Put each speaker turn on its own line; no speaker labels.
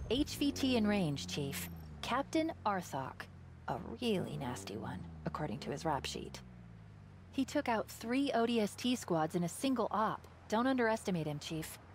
HVT in range, Chief. Captain Warthog. A really nasty one, according to his rap sheet. He took out 3 ODST squads in a single op. Don't underestimate him, Chief.